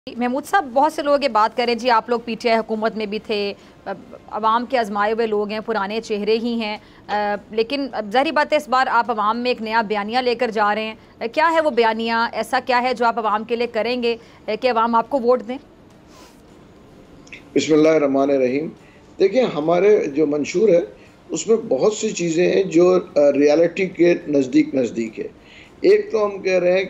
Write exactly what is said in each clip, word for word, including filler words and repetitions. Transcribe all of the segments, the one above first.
महमूद साहब, बहुत से लोग ये बात करें जी, आप लोग पीटीआई हुकूमत में भी थे, अवाम के आजमाए हुए लोग हैं, पुराने चेहरे ही हैं, आ, लेकिन ज़ाहिर बात है इस बार आप अवाम में एक नया बयानिया लेकर जा रहे हैं। क्या है वो बयानिया, ऐसा क्या है जो आप अवाम के लिए करेंगे कि अवाम आपको वोट दें? बिस्मिल्लाहिर्रहमानिर्रहीम। देखिए, हमारे जो मंशूर है उसमें बहुत सी चीज़ें हैं जो रियलिटी के नज़दीक नज़दीक है। एक तो हम कह रहे हैं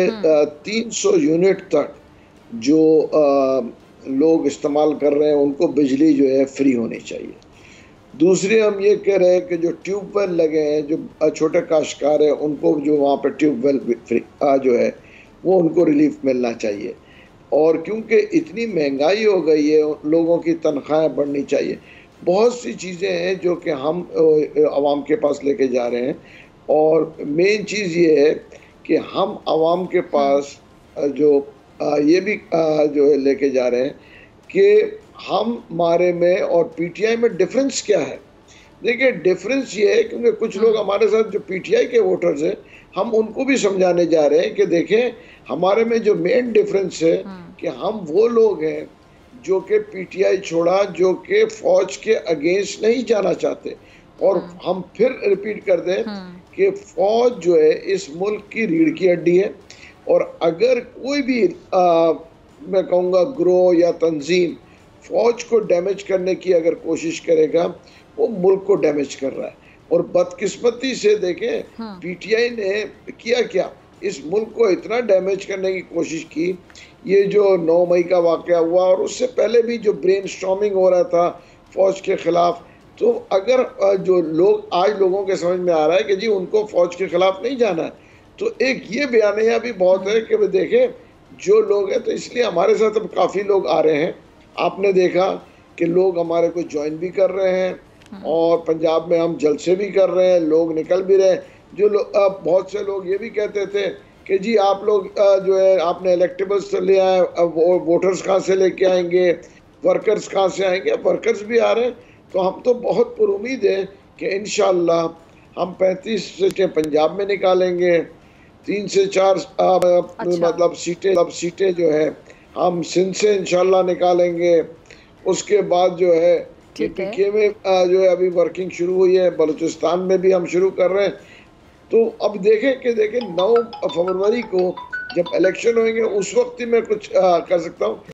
कि तीन सौ यूनिट तक जो आ, लोग इस्तेमाल कर रहे हैं उनको बिजली जो है फ्री होनी चाहिए। दूसरे हम ये कह रहे हैं कि जो ट्यूबवेल लगे हैं, जो छोटे काश्तकार हैं, उनको जो वहाँ पर ट्यूबवेल फ्री जो है वो उनको रिलीफ मिलना चाहिए। और क्योंकि इतनी महंगाई हो गई है, लोगों की तनख्वाहें बढ़नी चाहिए। बहुत सी चीज़ें हैं जो कि हम आवाम के पास लेके जा रहे हैं। और मेन चीज़ ये है कि हम आवाम के पास जो ये भी जो है लेके जा रहे हैं कि हम हमारे में और पीटीआई में डिफरेंस क्या है। देखिए, डिफरेंस ये है क्योंकि कुछ लोग हमारे साथ जो पीटीआई के वोटर्स हैं, हम उनको भी समझाने जा रहे हैं कि देखें, हमारे में जो मेन डिफरेंस है कि हम वो लोग हैं जो कि पीटीआई छोड़ा, जो कि फौज के अगेंस्ट नहीं जाना चाहते। और हम फिर रिपीट कर दें कि फौज जो है इस मुल्क की रीढ़ की हड्डी है। और अगर कोई भी आ, मैं कहूँगा ग्रोह या तंजीम फौज को डैमेज करने की अगर कोशिश करेगा, वो मुल्क को डैमेज कर रहा है। और बदकिस्मती से देखें, पीटीआई ने किया क्या, इस मुल्क को इतना डैमेज करने की कोशिश की। ये जो नौ मई का वाक़या हुआ और उससे पहले भी जो ब्रेन स्टॉर्मिंग हो रहा था फौज के खिलाफ, तो अगर जो लोग आज लोगों के समझ में आ रहा है कि जी उनको फौज के खिलाफ नहीं जाना है, तो एक ये बयानिया भी बहुत है कि देखें जो लोग हैं, तो इसलिए हमारे साथ अब काफ़ी लोग आ रहे हैं। आपने देखा कि लोग हमारे को ज्वाइन भी कर रहे हैं और पंजाब में हम जलसे भी कर रहे हैं, लोग निकल भी रहे हैं। जो लोग, बहुत से लोग ये भी कहते थे कि जी आप लोग जो है आपने इलेक्टेबल्स तो ले आए, वो वोटर्स कहाँ से लेके आएंगे, वर्कर्स कहाँ से आएंगे। वर्कर्स भी आ रहे हैं। तो हम तो बहुत पुरुमीद है कि इंशाअल्लाह हम पैंतीस सीटें पंजाब में निकालेंगे, तीन से चार अच्छा। मतलब सीटें अब सीटें जो है हम सिंध से इंशाल्लाह निकालेंगे। उसके बाद जो है पीके में जो है अभी वर्किंग शुरू हुई है, बलूचिस्तान में भी हम शुरू कर रहे हैं। तो अब देखें कि देखें नौ फरवरी को जब इलेक्शन होंगे उस वक्त ही मैं कुछ आ, कर सकता हूँ।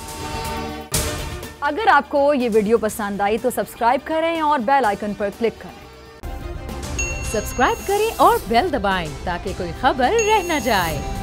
अगर आपको ये वीडियो पसंद आई तो सब्सक्राइब करें और बेल आइकन पर क्लिक करें। सब्सक्राइब करें और बेल दबाएं ताकि कोई खबर रह न जाए।